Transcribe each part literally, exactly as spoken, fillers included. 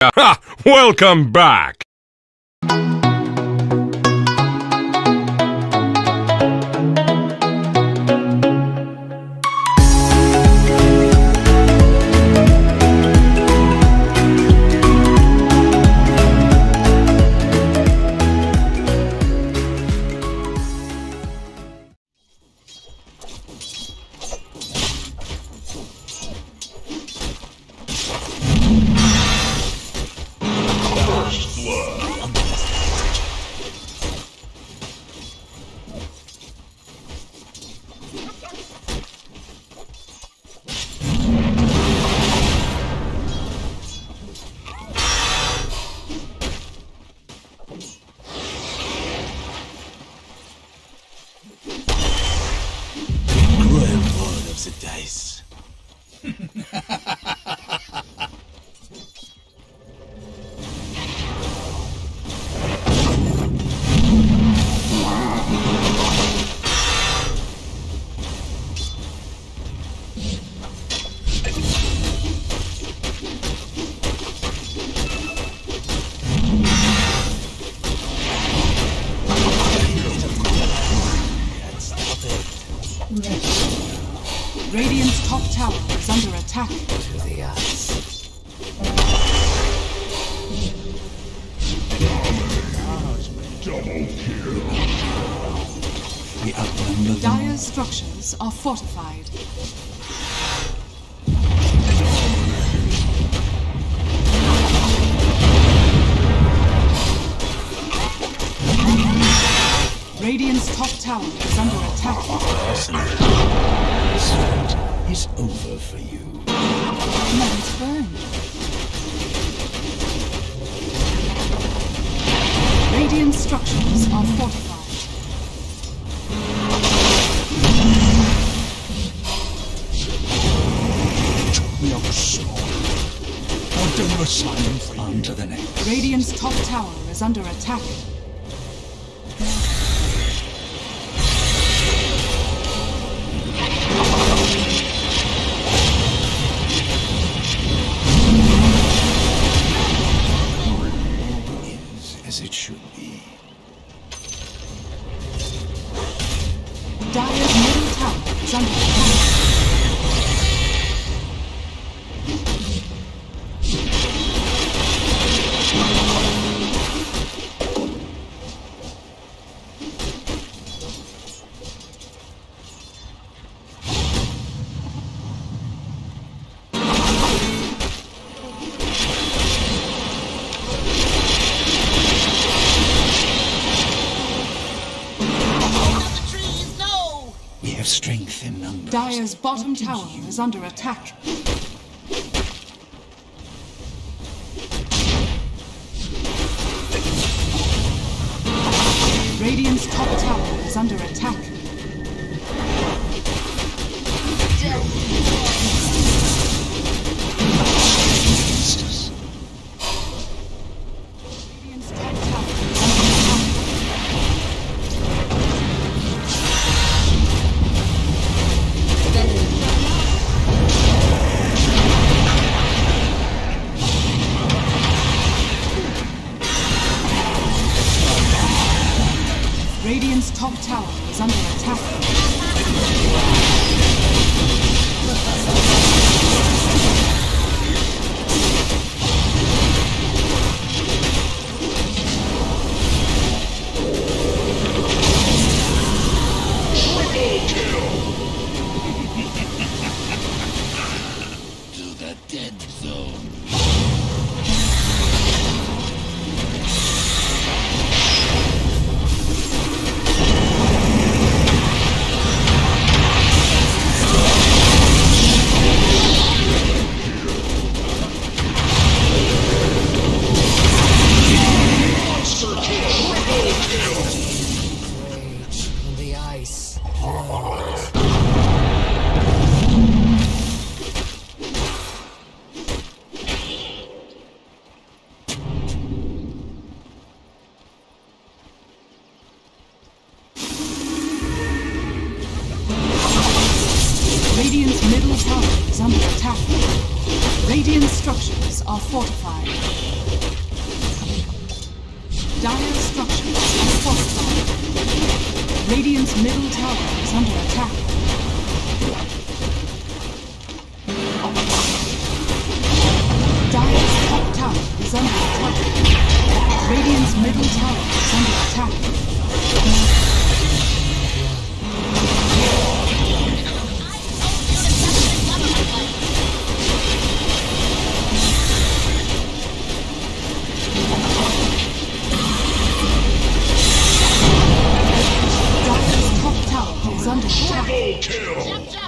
Ha! Welcome back! The dice. Radiant's top tower is under attack. To the ice. Double kill. We outnumber them. Dire's structures are fortified. Radiant's top tower is under attack. This fight is over for you. Let it burn. Radiant structures are fortified. We are strong. I'll do a sign for you. On to the next. Radiant's top tower is under attack. As it should be. Dire's middle tower is under attack. Strength in numbers. Dire's bottom tower is under attack. Radiant's top tower is under attack. Radiant's top tower is under attack. Radiant's top tower is under attack. To the dead zone. Dire structures are fortified. Radiant's middle tower is under attack. Dire's top tower is under attack. Radiant's middle tower is under attack. Triple kill!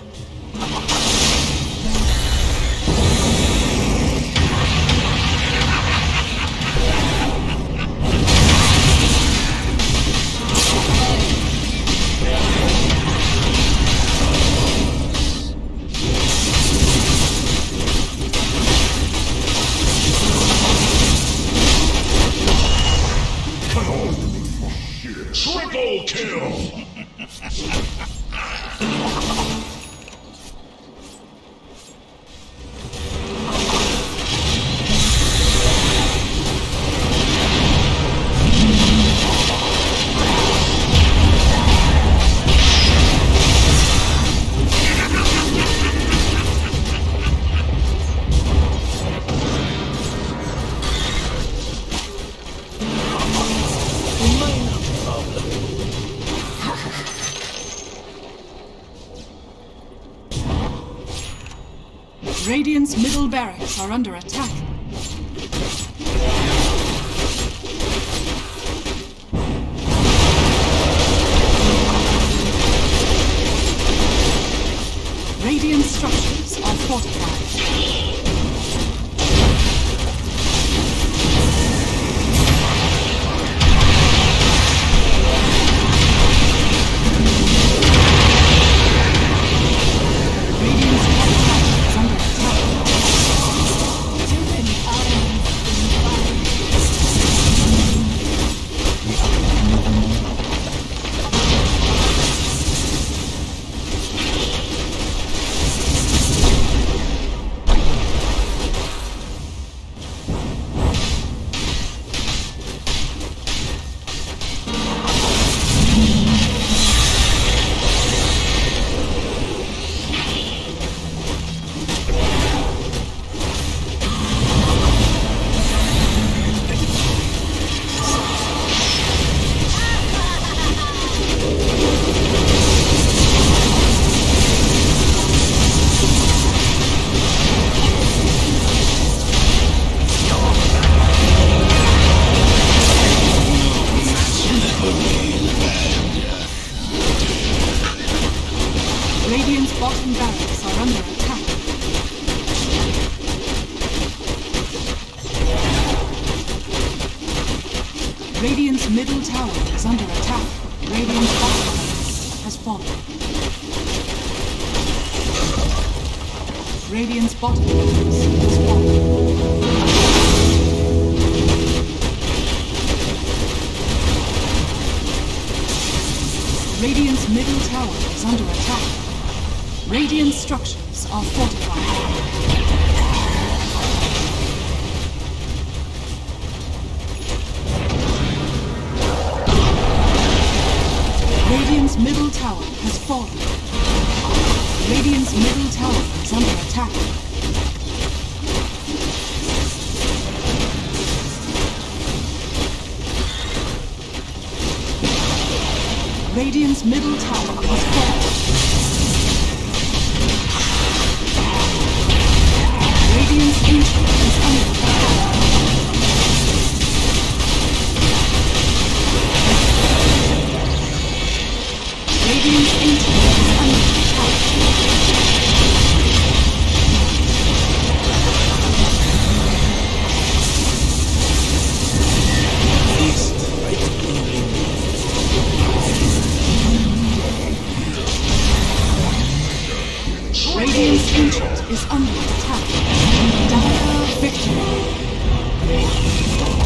Triple kill! Radiant's middle barracks are under attack. Radiant structures are fortified. Radiant's bottom barracks are under attack. Radiant's middle tower is under attack. Radiant's bottom barracks has fallen. Radiant's bottom barracks has fallen. Radiant's middle tower is under attack. Radiant structures are fortified. Radiant's middle tower has fallen. Radiant's middle tower is under attack. Radiant's middle tower has fallen. Radiant's ancient is under attack. Radiant's ancient is under attack. Radiant's ancient is under attack. Dire victory.